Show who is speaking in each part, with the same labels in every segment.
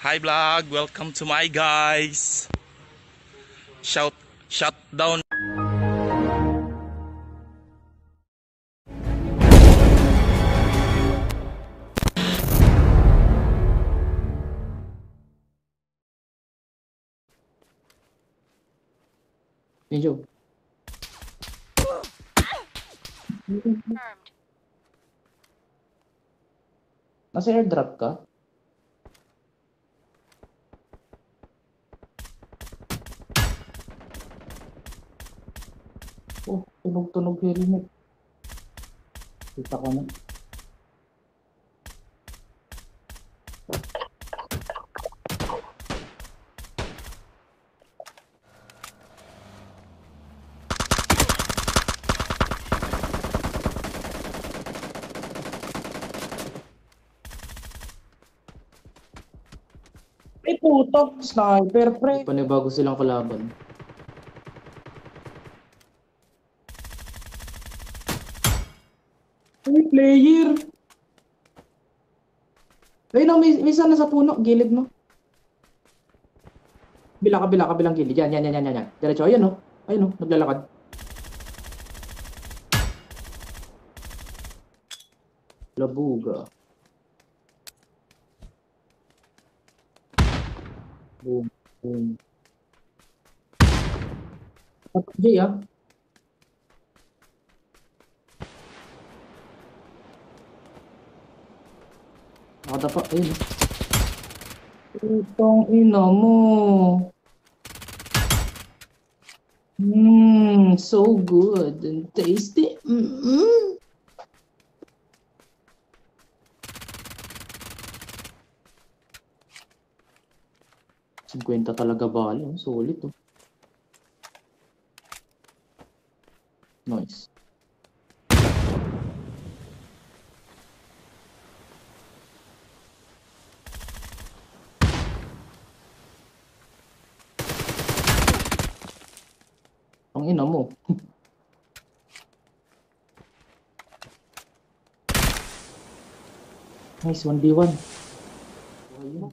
Speaker 1: Hi vlog, welcome to my guys. Shout down.
Speaker 2: Medyo. Nasa airdrop ka? Oh, tunog-tunog helmet. Kita ko na. Ay puto, sniper pre. Panibago silang kalaban. Ay player. Ay no, may isa na sa puno, gilid mo. Kabilang gilid. Yan. Diretso, ayun no. Ayun no, naglalakad. Labuga. Boom. Jay ah. Nakadapa, ayun. Itong ina mo. So good and tasty. 50 talaga bala. Solid oh. Nice. Ang ina mo. Nice, 1v1. Ayun.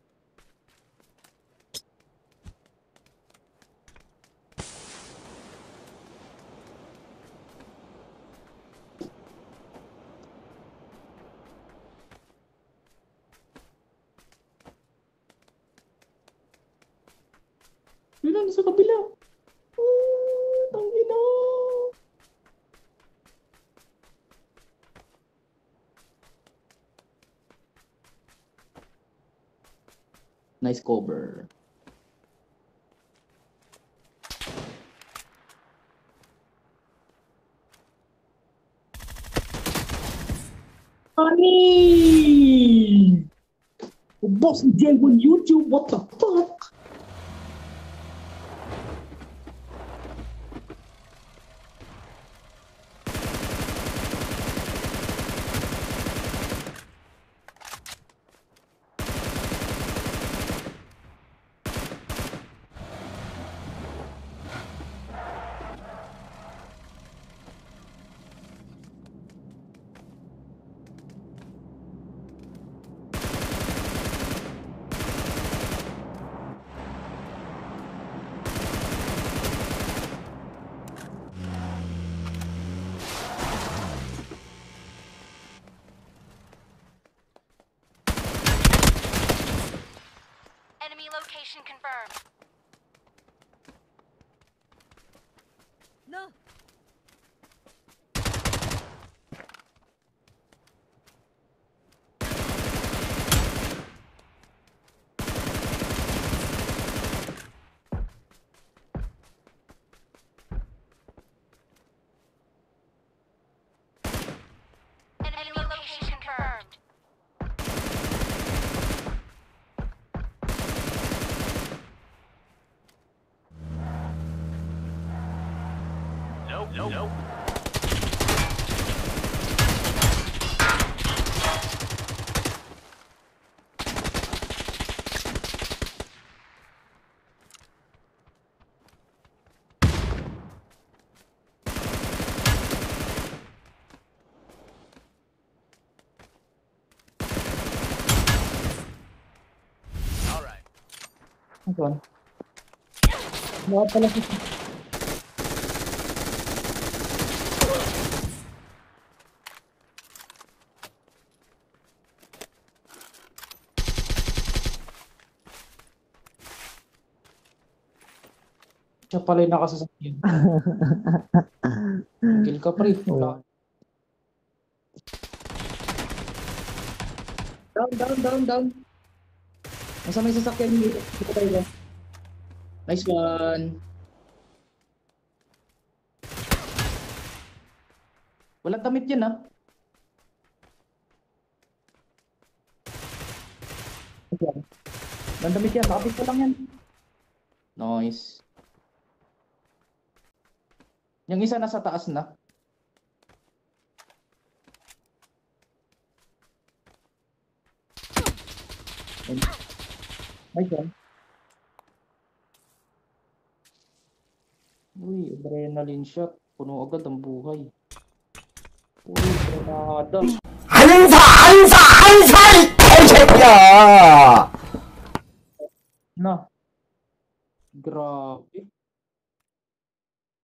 Speaker 2: Yun sa kabila. Ang ina. Nice cover. Funny! Boss J on YouTube, what the fuck?
Speaker 3: Enemy location confirmed. No. Enemy location confirmed.
Speaker 1: Nope.
Speaker 2: Nasaan? Baka pala si... Siya pala yung nakasasakyan. Kill ka, pre.
Speaker 4: Oo.
Speaker 2: Down. Nasa may sasakyan dito. Dito tayo. Nice one. Walang damit yan, ah. Walang damit yan. Nakapit pa lang yan. Nice. Yung isa nasa taas na. Nice one. Uy, adrenaline shot. Puno agad ang buhay. Uy, granada.
Speaker 4: 한사 이 개새끼야.
Speaker 2: Na. Grabe.